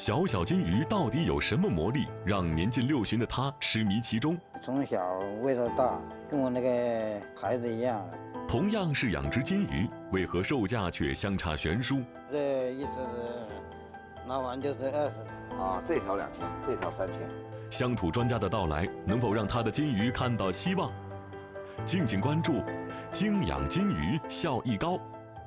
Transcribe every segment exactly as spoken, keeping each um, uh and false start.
小小金鱼到底有什么魔力，让年近六旬的他痴迷其中？ 从小喂到大，跟我那个孩子一样。 同样是养殖金鱼，为何售价却相差悬殊？ 这意思是拿完就是二十。 啊，这条两千，这条三千。 乡土专家的到来，能否让他的金鱼看到希望？敬请关注，精养金鱼效益高。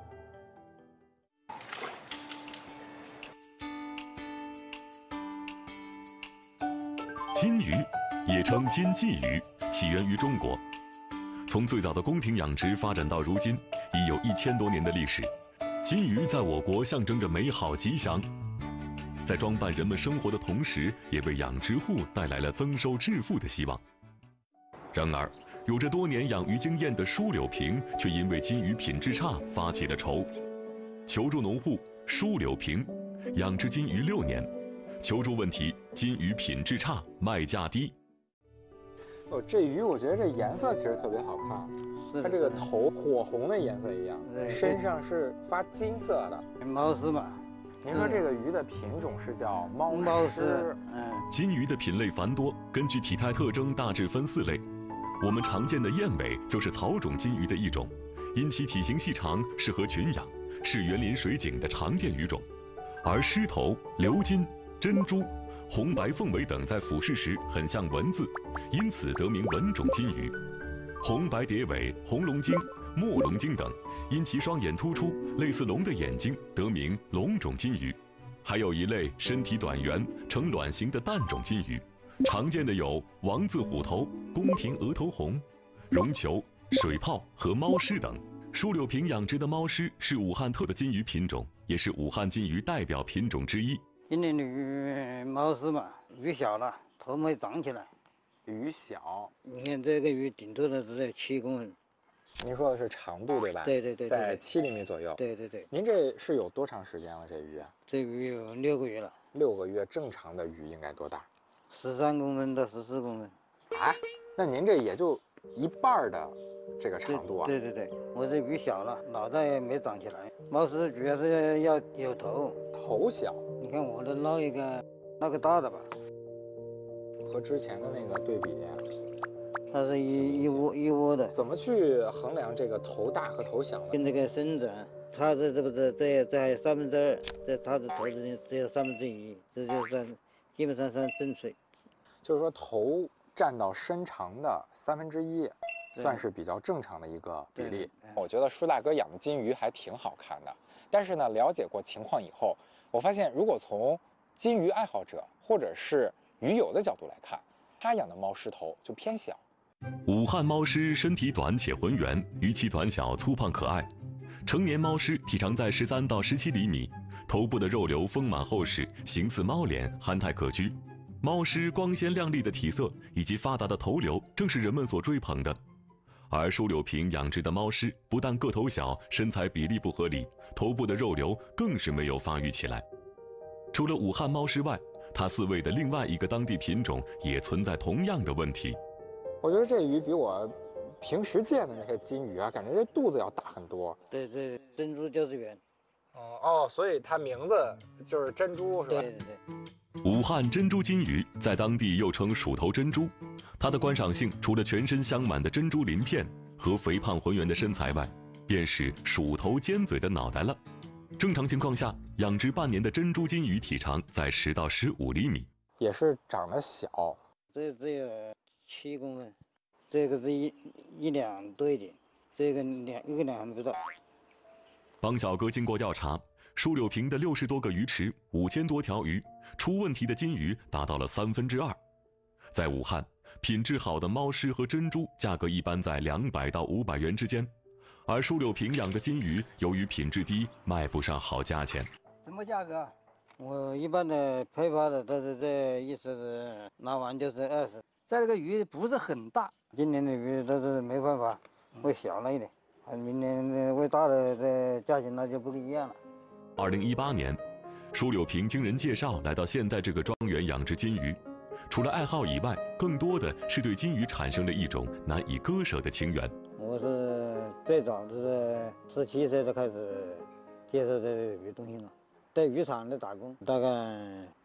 金鱼，也称金鲫鱼，起源于中国。从最早的宫廷养殖发展到如今，已有一千多年的历史。金鱼在我国象征着美好吉祥，在装扮人们生活的同时，也为养殖户带来了增收致富的希望。然而，有着多年养鱼经验的舒柳平却因为金鱼品质差发起了愁。求助农户舒柳平，养殖金鱼六年，求助问题：金鱼品质差，卖价低。 哦，这鱼我觉得这颜色其实特别好看，它这个头火红的颜色一样，身上是发金色的。 猫虱嘛。 您说这个鱼的品种是叫猫猫虱？ 嗯。 金鱼的品类繁多，根据体态特征大致分四类。我们常见的燕尾就是草种金鱼的一种，因其体型细长，适合群养，是园林水井的常见鱼种。而狮头、鎏金、珍珠、红白凤尾等在俯视时很像文字，因此得名文种金鱼。红白蝶尾、红龙睛、墨龙睛等，因其双眼突出，类似龙的眼睛，得名龙种金鱼。还有一类身体短圆、呈卵形的蛋种金鱼，常见的有王字虎头、宫廷额头红、绒球、水泡和猫虱等。舒柳平养殖的猫虱是武汉特的金鱼品种，也是武汉金鱼代表品种之一。 今年的鱼猫虱嘛，鱼小了，头没长起来。 鱼小， 你看这个鱼顶多的只有七公分。 您说的是长度对吧？ 对对 对, 对, 对， 在七厘米左右。 对对对。 您这是有多长时间了？这鱼？ 这鱼有六个月了。 六个月，正常的鱼应该多大？ 十三公分到十四公分。 啊，那您这也就一半的这个长度啊？ 对对 对, 对，我这鱼小了，脑袋也没长起来。猫虱主要是要有头， 头小。 你看我这捞一个，捞个大的吧。 和之前的那个对比， 它是一一窝一窝的。 怎么去衡量这个头大和头小呢？ 跟这个生长，它这这不是这在三分之二，这它的头只只有三分之一，这就算基本上算正水。 就是说头占到身长的三分之一，算是比较正常的一个比例。我觉得舒大哥养的金鱼还挺好看的，但是呢，了解过情况以后，我发现如果从金鱼爱好者或者是鱼友的角度来看，他养的猫虱头就偏小。 武汉猫虱身体短且浑圆，鱼鳍短小粗胖可爱。成年猫虱体长在十三到十七厘米，头部的肉瘤丰满厚实，形似猫脸，憨态可掬。猫虱光鲜亮丽的体色以及发达的头瘤，正是人们所追捧的。而舒柳平养殖的猫虱不但个头小，身材比例不合理，头部的肉瘤更是没有发育起来。除了武汉猫虱外，它饲喂的另外一个当地品种也存在同样的问题。 我觉得这鱼比我平时见的那些金鱼啊，感觉这肚子要大很多。 对对，珍珠就是圆。 哦哦，所以它名字就是珍珠是吧？ 对对对。 武汉珍珠金鱼在当地又称鼠头珍珠，它的观赏性除了全身镶满的珍珠鳞片和肥胖浑圆的身材外，便是鼠头尖嘴的脑袋了。正常情况下，养殖半年的珍珠金鱼体长在十到十五厘米， 也是长得小。 这只有七公分，这个是一一两多一点，这个两一个两还不到。 帮小哥经过调查，舒柳平的六十多个鱼池，五千多条鱼，出问题的金鱼达到了三分之二。在武汉，品质好的猫虱和珍珠价格一般在两百到五百元之间。而舒柳平养的金鱼由于品质低，卖不上好价钱。 什么价格？我一般的批发的都是这意思是拿完就是二十。 这个鱼不是很大， 今年的鱼都是没办法，喂小了一点，明年喂大的这价钱那就不一样了。 二零一八年，舒柳平经人介绍来到现在这个庄园养殖金鱼，除了爱好以外，更多的是对金鱼产生了一种难以割舍的情缘。 我是最早是十七岁就开始接受这个鱼东西了，在渔场里打工，大概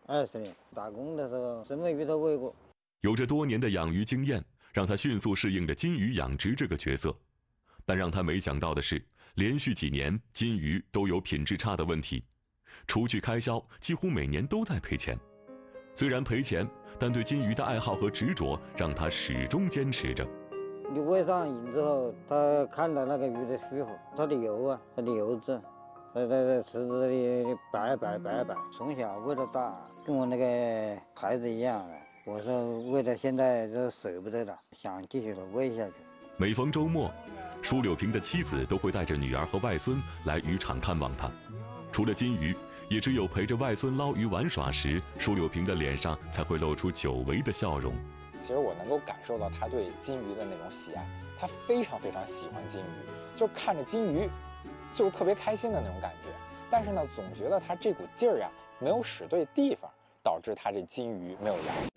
二十年，打工的时候什么鱼都喂过。 有着多年的养鱼经验，让他迅速适应了金鱼养殖这个角色。但让他没想到的是，连续几年金鱼都有品质差的问题，除去开销，几乎每年都在赔钱。虽然赔钱，但对金鱼的爱好和执着让他始终坚持着。 你喂上瘾之后，他看到那个鱼的需求，它的油啊，它的油脂，它在在池子里摆摆摆摆，从小喂到大，跟我那个孩子一样的。我说喂到现在都舍不得了，想继续的喂下去。 每逢周末，舒柳平的妻子都会带着女儿和外孙来渔场看望他。除了金鱼，也只有陪着外孙捞鱼玩耍时，舒柳平的脸上才会露出久违的笑容。 其实我能够感受到他对金鱼的那种喜爱，他非常非常喜欢金鱼，就看着金鱼就特别开心的那种感觉。但是呢，总觉得他这股劲儿啊没有使对地方，导致他这金鱼没有养好。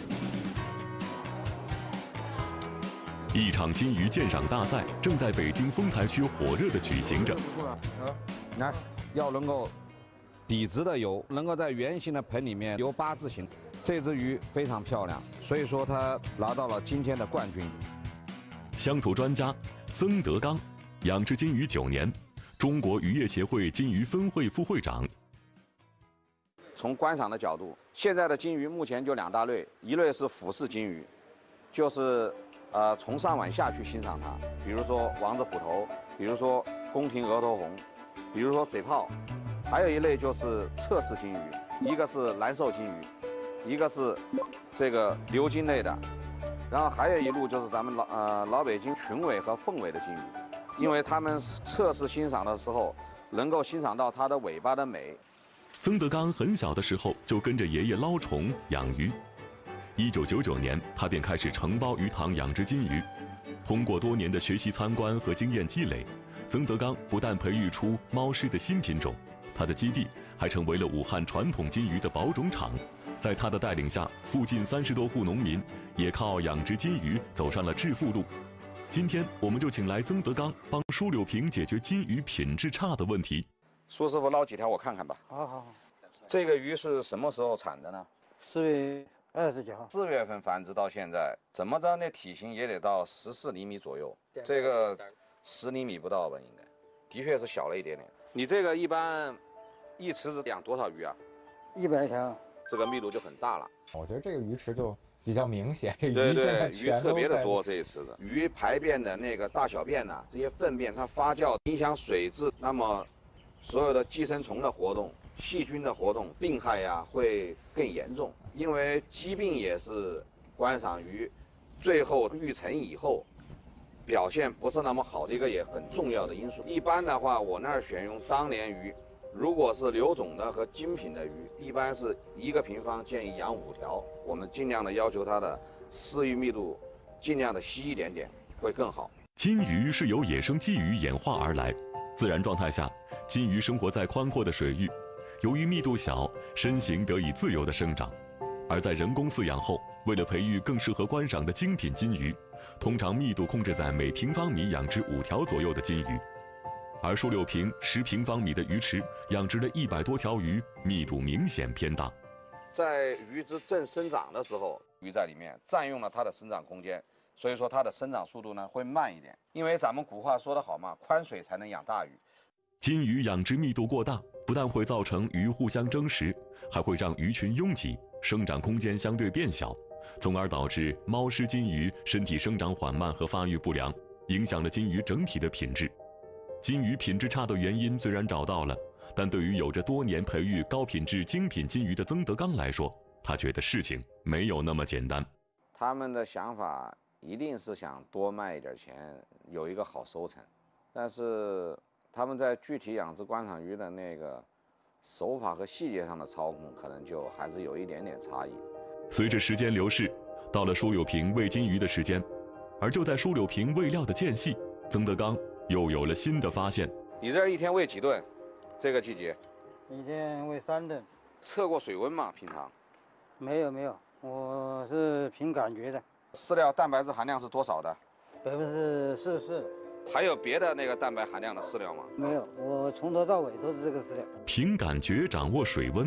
一场金鱼鉴赏大赛正在北京丰台区火热地举行着。 嗯，来，要能够笔直的游，能够在圆形的盆里面游八字形，这只鱼非常漂亮，所以说它拿到了今天的冠军。 乡土专家曾德刚，养殖金鱼九年，中国渔业协会金鱼分会副会长。 从观赏的角度，现在的金鱼目前就两大类，一类是俯视金鱼，就是呃从上往下去欣赏它，比如说王子虎头，比如说宫廷额头红，比如说水泡。还有一类就是侧视金鱼，一个是蓝瘦金鱼，一个是这个鎏金类的，然后还有一路就是咱们老呃老北京群尾和凤尾的金鱼，因为它们侧视欣赏的时候，能够欣赏到它的尾巴的美。 曾德刚很小的时候就跟着爷爷捞虫养鱼，一九九九年他便开始承包鱼塘养殖金鱼。通过多年的学习参观和经验积累，曾德刚不但培育出猫狮的新品种，他的基地还成为了武汉传统金鱼的保种场。在他的带领下，附近三十多户农民也靠养殖金鱼走上了致富路。今天我们就请来曾德刚帮舒柳平解决金鱼品质差的问题。 苏师傅捞几条我看看吧。 好好好。 这个鱼是什么时候产的呢？ 四月二十九号。 四月份繁殖到现在，怎么着那体型也得到十四厘米左右，这个十厘米不到吧，应该，的确是小了一点点。你这个一般一池子养多少鱼啊？ 一百条。 这个密度就很大了。 我觉得这个鱼池就比较明显， 对对，鱼特别的多这一池子。鱼排便的那个大小便呐、啊，这些粪便它发酵影响水质，那么所有的寄生虫的活动、细菌的活动、病害呀、啊、会更严重。因为疾病也是观赏鱼最后育成以后表现不是那么好的一个也很重要的因素。一般的话，我那儿选用当年鱼。如果是留种的和精品的鱼，一般是一个平方建议养五条，我们尽量的要求它的饲育密度尽量的稀一点点，会更好。 金鱼是由野生鲫鱼演化而来，自然状态下，金鱼生活在宽阔的水域，由于密度小，身形得以自由的生长。而在人工饲养后，为了培育更适合观赏的精品金鱼，通常密度控制在每平方米养殖五条左右的金鱼。而舒柳平十平方米的鱼池养殖了一百多条鱼，密度明显偏大。 在鱼只正生长的时候，鱼在里面占用了它的生长空间，所以说它的生长速度呢会慢一点。因为咱们古话说得好嘛，宽水才能养大鱼。 金鱼养殖密度过大，不但会造成鱼互相争食，还会让鱼群拥挤，生长空间相对变小，从而导致猫狮金鱼身体生长缓慢和发育不良，影响了金鱼整体的品质。金鱼品质差的原因虽然找到了，但对于有着多年培育高品质精品金鱼的曾德刚来说，他觉得事情没有那么简单。 他们的想法一定是想多卖一点钱，有一个好收成，但是他们在具体养殖观赏鱼的那个手法和细节上的操控，可能就还是有一点点差异。 随着时间流逝，到了舒柳平喂金鱼的时间，而就在舒柳平喂料的间隙，曾德刚又有了新的发现。 你这一天喂几顿？这个季节？ 一天喂三顿。 测过水温吗？平常？ 没有没有，我是凭感觉的。 饲料蛋白质含量是多少的？ 百分之四十四。 还有别的那个蛋白含量的饲料吗？ 没有，我从头到尾都是这个饲料。 凭感觉掌握水温，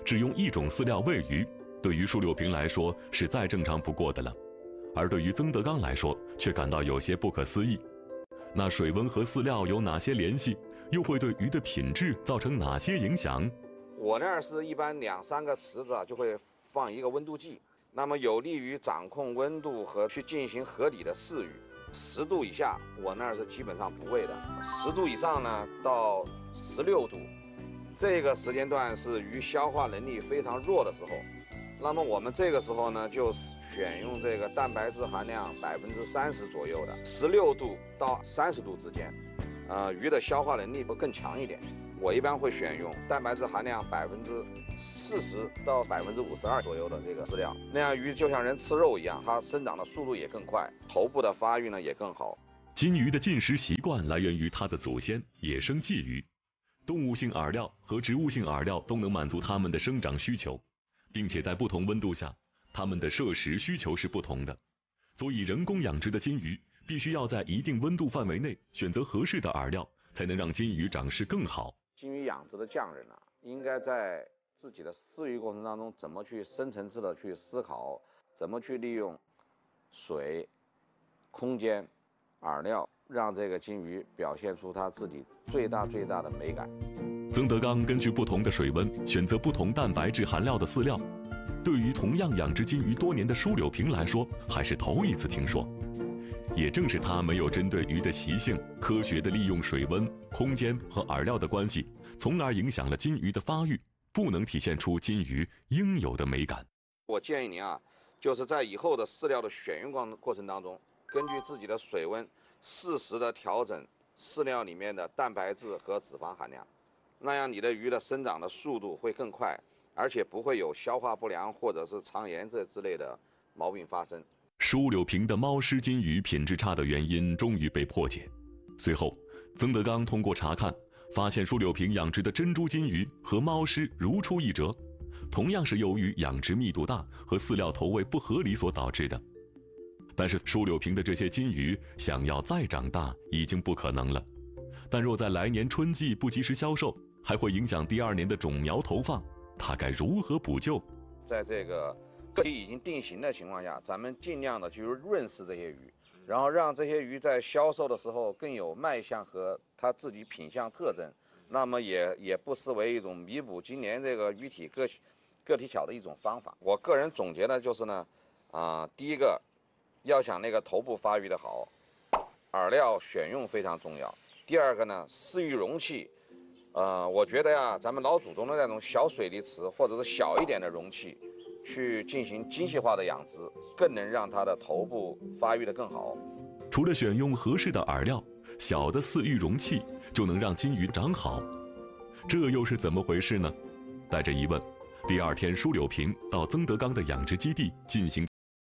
只用一种饲料喂鱼，对于舒柳平来说是再正常不过的了，而对于曾德刚来说却感到有些不可思议。那水温和饲料有哪些联系？又会对鱼的品质造成哪些影响？ 我那儿是一般两三个池子就会放一个温度计，那么有利于掌控温度和去进行合理的饲育。十度以下，我那儿是基本上不喂的；十度以上呢，到十六度，这个时间段是鱼消化能力非常弱的时候。那么我们这个时候呢，就选用这个蛋白质含量百分之三十左右的，十六度到三十度之间，呃，鱼的消化能力会更强一点。我一般会选用蛋白质含量百分之四十到百分之五十二左右的这个饲料，那样鱼就像人吃肉一样，它生长的速度也更快，头部的发育呢也更好。 金鱼的进食习惯来源于它的祖先野生鲫鱼，动物性饵料和植物性饵料都能满足它们的生长需求。并且在不同温度下，它们的摄食需求是不同的，所以人工养殖的金鱼必须要在一定温度范围内选择合适的饵料，才能让金鱼长势更好。 金鱼养殖的匠人啊，应该在自己的饲育过程当中，怎么去深层次的去思考，怎么去利用水、空间、饵料，让这个金鱼表现出它自己最大最大的美感。 曾德刚根据不同的水温选择不同蛋白质含料的饲料，对于同样养殖金鱼多年的舒柳平来说还是头一次听说。也正是他没有针对鱼的习性科学地利用水温、空间和饵料的关系，从而影响了金鱼的发育，不能体现出金鱼应有的美感。 我建议您啊，就是在以后的饲料的选用过过程当中，根据自己的水温适时的调整饲料里面的蛋白质和脂肪含量，那样你的鱼的生长的速度会更快，而且不会有消化不良或者是肠炎这之类的毛病发生。 舒柳平的猫虱金鱼品质差的原因终于被破解。随后，曾德刚通过查看，发现舒柳平养殖的珍珠金鱼和猫虱如出一辙，同样是由于养殖密度大和饲料投喂不合理所导致的。但是舒柳平的这些金鱼想要再长大已经不可能了，但若在来年春季不及时销售，还会影响第二年的种苗投放，它该如何补救？ 在这个个体已经定型的情况下，咱们尽量的去润饰这些鱼，然后让这些鱼在销售的时候更有卖相和它自己品相特征，那么也也不失为一种弥补今年这个鱼体个个体小的一种方法。我个人总结的就是呢，啊、呃，第一个，要想那个头部发育的好，饵料选用非常重要。第二个呢，饲育容器，呃，我觉得呀，咱们老祖宗的那种小水泥池或者是小一点的容器，去进行精细化的养殖，更能让它的头部发育得更好。 除了选用合适的饵料，小的饲育容器就能让金鱼长好，这又是怎么回事呢？带着疑问，第二天舒柳平到曾德刚的养殖基地进行。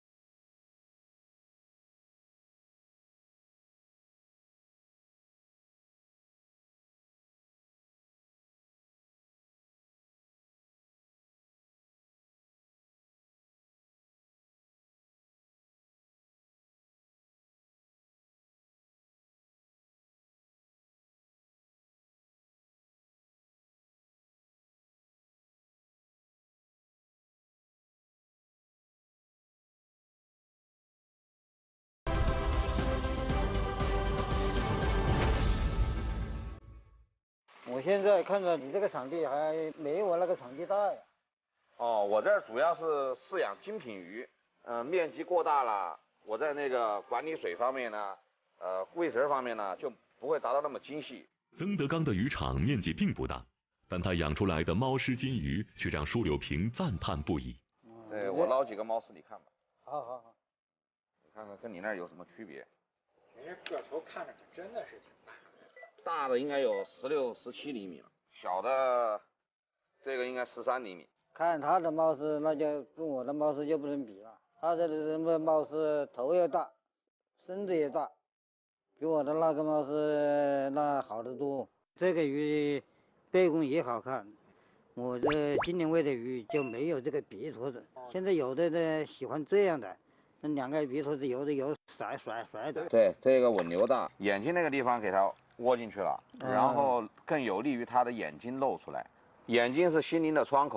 我现在看着你这个场地还没我那个场地大呀。 哦，我这儿主要是饲养精品鱼，呃，面积过大了，我在那个管理水方面呢，呃，喂食方面呢，就不会达到那么精细。 曾德刚的渔场面积并不大，但他养出来的猫虱金鱼却让舒柳平赞叹不已。 对，我捞几个猫虱你看吧。 好好好， 你看看跟你那儿有什么区别？ 你这个头看着可真的是挺大的。 大的应该有十六、十七厘米了，小的这个应该十三厘米。 看他的猫虱，那就跟我的猫虱就不能比了。他这里什么猫虱头也大，身子也大，比我的那个猫虱那好得多。这个鱼背公也好看，我这今年喂的鱼就没有这个鼻坨子。现在有的呢喜欢这样的，那两个鼻坨子有的有甩甩甩的。 对，这个吻流大，眼睛那个地方给它窝进去了，然后更有利于它的眼睛露出来。眼睛是心灵的窗口嘛，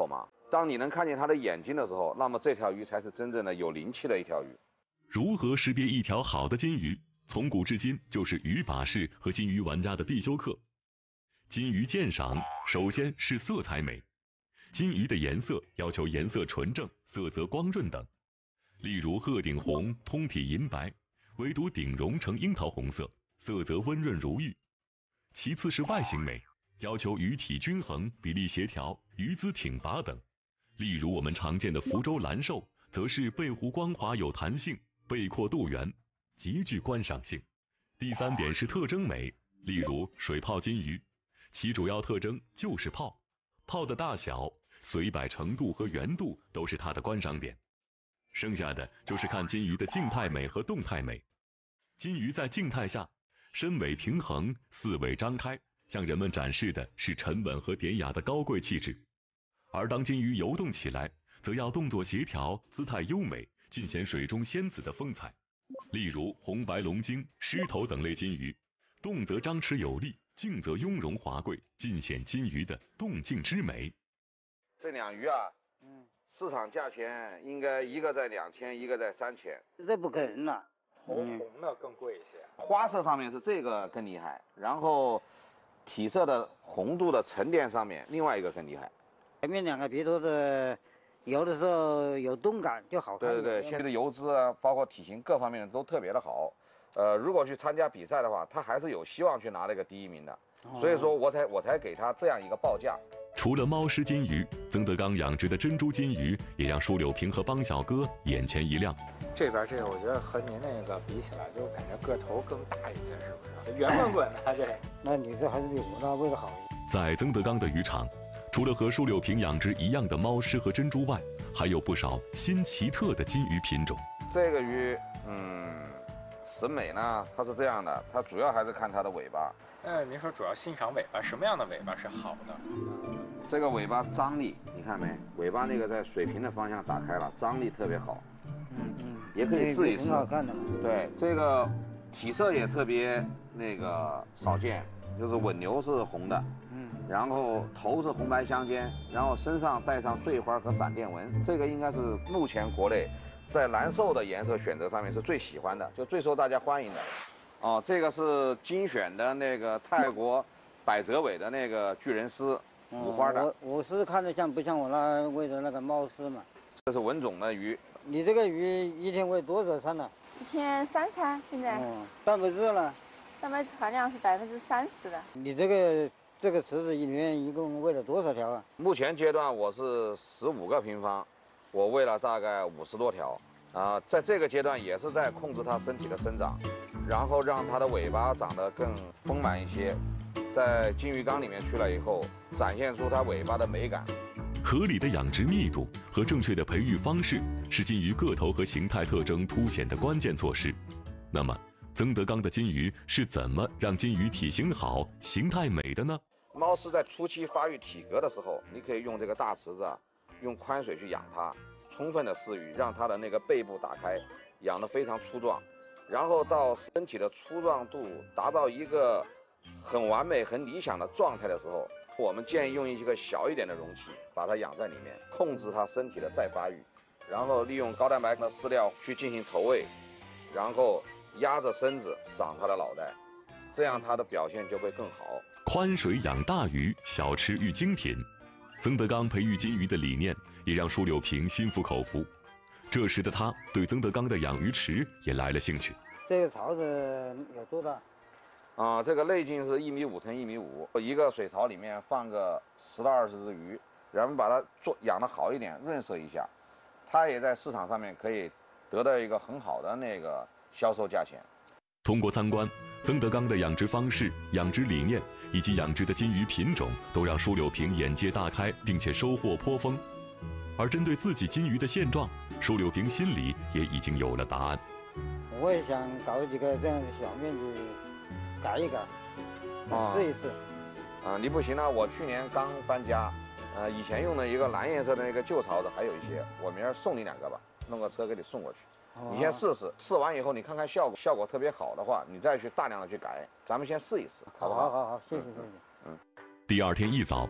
当你能看见它的眼睛的时候，那么这条鱼才是真正的有灵气的一条鱼。 如何识别一条好的金鱼？从古至今就是鱼把式和金鱼玩家的必修课。金鱼鉴赏首先是色彩美，金鱼的颜色要求颜色纯正、色泽光润等。例如鹤顶红通体银白，唯独顶绒呈樱桃红色，色泽温润如玉。其次是外形美，要求鱼体均衡、比例协调、鱼姿挺拔等。例如我们常见的福州蓝寿，则是背弧光滑有弹性，背阔肚圆，极具观赏性。第三点是特征美，例如水泡金鱼，其主要特征就是泡，泡的大小、随摆程度和圆度都是它的观赏点。剩下的就是看金鱼的静态美和动态美。金鱼在静态下，身尾平衡，四尾张开，向人们展示的是沉稳和典雅的高贵气质。而当金鱼游动起来，则要动作协调，姿态优美，尽显水中仙子的风采。例如红白龙精、狮头等类金鱼，动则张弛有力，静则雍容华贵，尽显金鱼的动静之美。 这两鱼啊，嗯，市场价钱应该一个在两千，一个在三千。 这不可能了， 头红的更贵一些。 花色上面是这个更厉害，然后体色的红度的沉淀上面另外一个更厉害。 前面两个鼻头的游的时候有动感就好看。 对对对，现在的游姿啊，包括体型各方面都特别的好。呃，如果去参加比赛的话，他还是有希望去拿那个第一名的。哦、所以说我才我才给他这样一个报价。 除了猫狮金鱼，曾德刚养殖的珍珠金鱼也让舒柳平和邦小哥眼前一亮。 这边这个我觉得和您那个比起来，就感觉个头更大一些，是不是？圆滚滚的这。 那你这还是比我那喂的好一点。 在曾德刚的渔场，除了和舒柳平养殖一样的猫狮和珍珠外，还有不少新奇特的金鱼品种。 这个鱼，嗯，审美呢，它是这样的，它主要还是看它的尾巴。 呃，您说主要欣赏尾巴，什么样的尾巴是好的？ 这个尾巴张力，你看没？尾巴那个在水平的方向打开了，张力特别好。 嗯嗯， 也可以试一试。 挺好看的嘛。 对，这个体色也特别那个少见，就是吻牛是红的，嗯，然后头是红白相间，然后身上带上碎花和闪电纹，这个应该是目前国内在蓝寿的颜色选择上面是最喜欢的，就最受大家欢迎的。哦，这个是精选的那个泰国百褶尾的那个巨人狮，五花的。 我我是看着像不像我那喂的那个猫狮嘛？ 这是文种的鱼。 你这个鱼一天喂多少餐呢？ 一天三餐，现在。 哦，蛋白质呢？ 蛋白质含量是百分之三十的。 你这个这个池子里面一共喂了多少条啊？ 目前阶段我是十五个平方，我喂了大概五十多条。啊，在这个阶段也是在控制它身体的生长，然后让它的尾巴长得更丰满一些，在金鱼缸里面去了以后，展现出它尾巴的美感。 合理的养殖密度和正确的培育方式是金鱼个头和形态特征凸显的关键措施。那么，曾德刚的金鱼是怎么让金鱼体型好、形态美的呢？ 猫狮在初期发育体格的时候，你可以用这个大池子啊，用宽水去养它。充分的饲育，让它的那个背部打开，养得非常粗壮，然后到身体的粗壮度达到一个很完美、很理想的状态的时候，我们建议用一个小一点的容器把它养在里面，控制它身体的再发育，然后利用高蛋白的饲料去进行投喂，然后压着身子长它的脑袋，这样它的表现就会更好。 宽水养大鱼，小吃育精品。曾德刚培育金鱼的理念也让舒柳平心服口服，这时的他对曾德刚的养鱼池也来了兴趣。 这个槽子有多大？ 啊、呃，这个内径是一米五乘一米五，一个水槽里面放个十到二十只鱼，然后把它做养得好一点，润色一下，它也在市场上面可以得到一个很好的那个销售价钱。 通过参观，曾德刚的养殖方式、养殖理念以及养殖的金鱼品种，都让舒柳平眼界大开，并且收获颇丰。而针对自己金鱼的现状，舒柳平心里也已经有了答案。 我也想搞几个这样的小面积，改一改， 啊、 试一试。 啊，你不行了，我去年刚搬家，呃，以前用的一个蓝颜色的那个旧槽子还有一些，我明儿送你两个吧，弄个车给你送过去。你先试试，试完以后你看看效果，效果特别好的话，你再去大量的去改。咱们先试一试，好不好？ 好好好，谢谢谢谢。 嗯。第二天一早，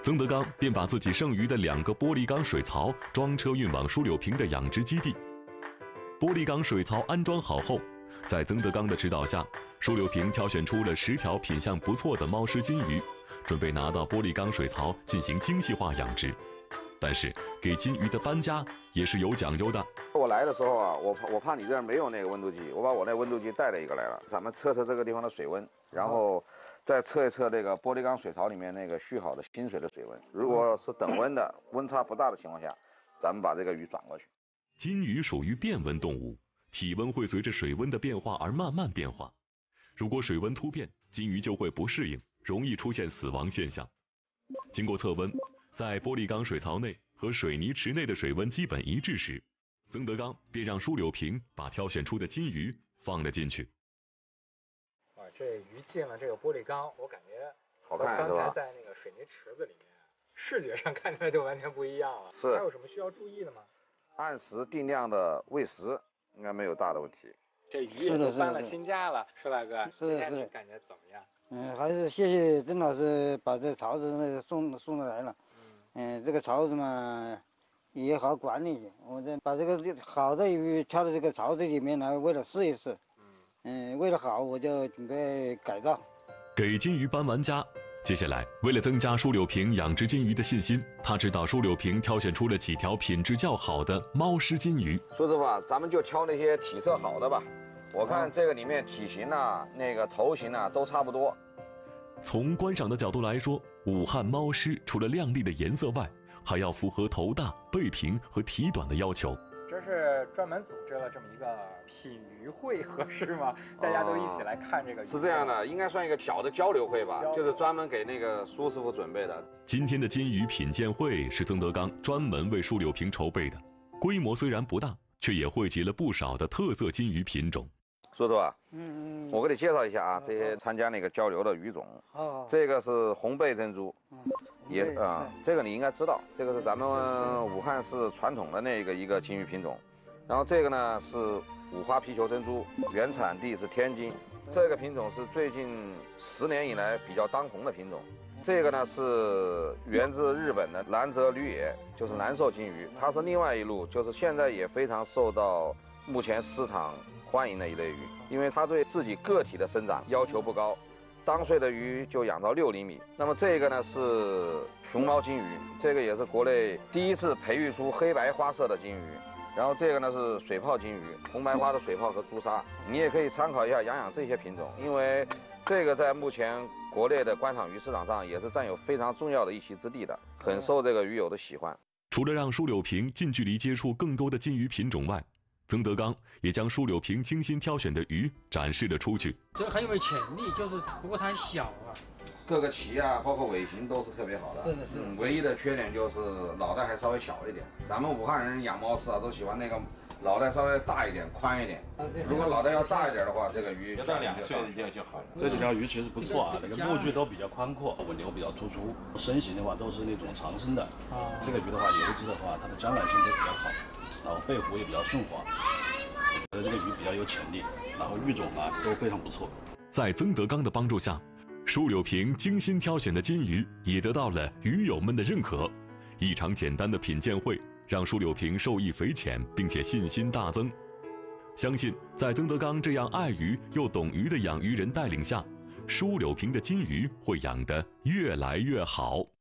曾德刚便把自己剩余的两个玻璃缸水槽装车运往舒柳坪的养殖基地。玻璃缸水槽安装好后，在曾德刚的指导下，舒柳坪挑选出了十条品相不错的猫虱金鱼，准备拿到玻璃缸水槽进行精细化养殖。但是给金鱼的搬家也是有讲究的。 我来的时候啊，我怕我怕你这儿没有那个温度计，我把我那温度计带了一个来了，咱们测测这个地方的水温，然后再测一测这个玻璃缸水槽里面那个蓄好的新水的水温。如果是等温的，温差不大的情况下，咱们把这个鱼转过去。 金鱼属于变温动物，体温会随着水温的变化而慢慢变化。如果水温突变，金鱼就会不适应，容易出现死亡现象。经过测温，在玻璃缸水槽内和水泥池内的水温基本一致时，曾德刚便让舒柳坪把挑选出的金鱼放了进去。 哇，这鱼进了这个玻璃缸，我感觉好看刚才在那个水泥池子里面，视觉上看起来就完全不一样了。 是。 还有什么需要注意的吗？ 按时定量的喂食，应该没有大的问题。 这鱼也都搬了新家了，是大哥？今天你感觉怎么样？ 嗯，还是谢谢曾老师把这槽子那个送送来了。嗯，这个槽子嘛也好管理，我这把这个好的鱼挑到这个槽子里面来，为了试一试。嗯，为了好，我就准备改造。 给金鱼搬完家，接下来为了增加舒柳坪养殖金鱼的信心，他指导舒柳坪挑选出了几条品质较好的猫虱金鱼。 说实话，咱们就挑那些体色好的吧。我看这个里面体型啊，那个头型啊都差不多。 从观赏的角度来说，武汉猫虱除了亮丽的颜色外，还要符合头大、背平和体短的要求。 这是专门组织了这么一个品鱼会，合适吗？大家都一起来看这个鱼。 是这样的，应该算一个小的交流会吧，就是专门给那个苏师傅准备的。 今天的金鱼品鉴会是曾德刚专门为舒柳坪筹备的，规模虽然不大，却也汇集了不少的特色金鱼品种。 叔叔啊， 嗯嗯， 我给你介绍一下啊，这些参加那个交流的鱼种。 哦， 这个是红背珍珠， 嗯， 也啊、呃，这个你应该知道，这个是咱们武汉市传统的那个一个金鱼品种。然后这个呢是五花皮球珍珠，原产地是天津，这个品种是最近十年以来比较当红的品种。这个呢是源自日本的蓝泽吕野，就是蓝瘦金鱼，它是另外一路，就是现在也非常受到目前市场欢迎的一类鱼，因为它对自己个体的生长要求不高，当岁的鱼就养到六厘米。那么这个呢是熊猫金鱼，这个也是国内第一次培育出黑白花色的金鱼。然后这个呢是水泡金鱼，红白花的水泡和朱砂，你也可以参考一下养养这些品种，因为这个在目前国内的观赏鱼市场上也是占有非常重要的一席之地的，很受这个鱼友的喜欢。 除了让舒柳坪近距离接触更多的金鱼品种外，曾德刚也将舒柳坪精心挑选的鱼展示了出去。 这很有潜力，就是不过它小啊。 各个鳍啊，包括尾型都是特别好的。 是的，是的。 嗯，唯一的缺点就是脑袋还稍微小一点。咱们武汉人养猫饲啊，都喜欢那个脑袋稍微大一点、宽一点。如果脑袋要大一点的话，这个鱼要到两岁就就好了。 这几条鱼其实不错啊，那个目距都比较宽阔，尾流比较突出，身形的话都是那种长身的。啊，这个鱼的话，油脂的话，它的将来性都比较好，然后背弧也比较顺滑。我觉得这个鱼比较有潜力，然后育种啊都非常不错。 在曾德刚的帮助下，舒柳坪精心挑选的金鱼也得到了鱼友们的认可。一场简单的品鉴会让舒柳坪受益匪浅，并且信心大增。相信在曾德刚这样爱鱼又懂鱼的养鱼人带领下，舒柳坪的金鱼会养得越来越好。